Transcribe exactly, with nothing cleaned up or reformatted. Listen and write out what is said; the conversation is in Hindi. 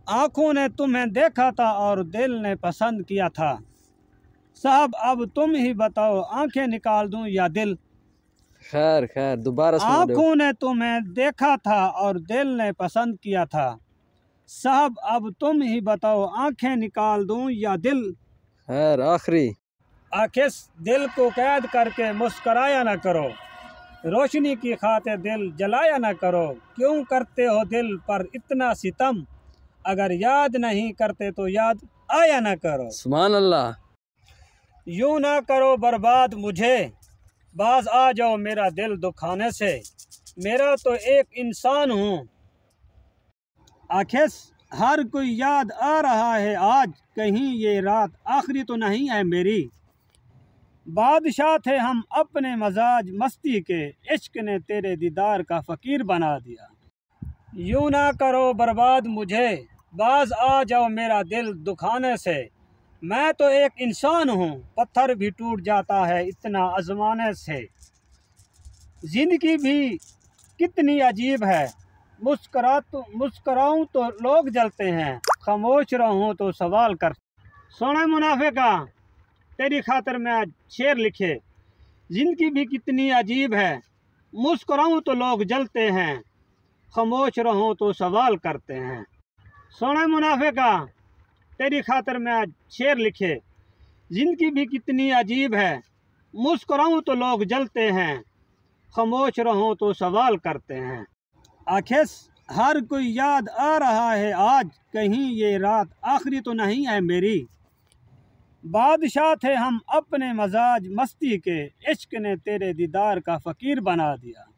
आँखों ने तुम्हें देखा था और दिल ने पसंद किया था। साहब अब तुम ही बताओ, आंखें निकाल दूं या दिल? खैर खैर दोबारा सुना दो। आँखों ने तुम्हें देखा था और दिल ने पसंद किया था। साहब अब तुम ही बताओ, आंखें निकाल दूं या दिल? खैर आखिरी। आखिर दिल को कैद करके मुस्कराया ना करो, रोशनी की खातिर दिल जलाया ना करो। क्यों करते हो दिल पर इतना सितम, अगर याद नहीं करते तो याद आया ना करो। सुभान अल्लाह। यूं ना करो बर्बाद मुझे, बाज आ जाओ मेरा दिल दुखाने से। मेरा तो एक इंसान हूँ, आखिर हर कोई याद आ रहा है आज। कहीं ये रात आखिरी तो नहीं है मेरी। बादशाह थे हम अपने मजाज मस्ती के, इश्क ने तेरे दीदार का फ़कीर बना दिया। यूं ना करो बर्बाद मुझे, बाज आ जाओ मेरा दिल दुखाने से। मैं तो एक इंसान हूँ, पत्थर भी टूट जाता है इतना आजमाने से। ज़िंदगी भी कितनी अजीब है, मुस्करा तो मुस्कराऊँ तो लोग जलते हैं, खामोश रहूँ तो सवाल कर। सोना मुनाफिका, तेरी खातिर मैं शेर लिखे। ज़िंदगी भी कितनी अजीब है, मुस्कराऊँ तो लोग जलते हैं, खामोश रहूँ तो सवाल करते हैं। सोना मुनाफिका, तेरी खातिर मैं शेर लिखे। ज़िंदगी भी कितनी अजीब है, मुस्कराऊँ तो लोग जलते हैं, खामोश रहूँ तो सवाल करते हैं। आखिर हर कोई याद आ रहा है आज, कहीं ये रात आखिरी तो नहीं है मेरी। बादशाह थे हम अपने मजाज मस्ती के, इश्क ने तेरे दीदार का फ़कीर बना दिया।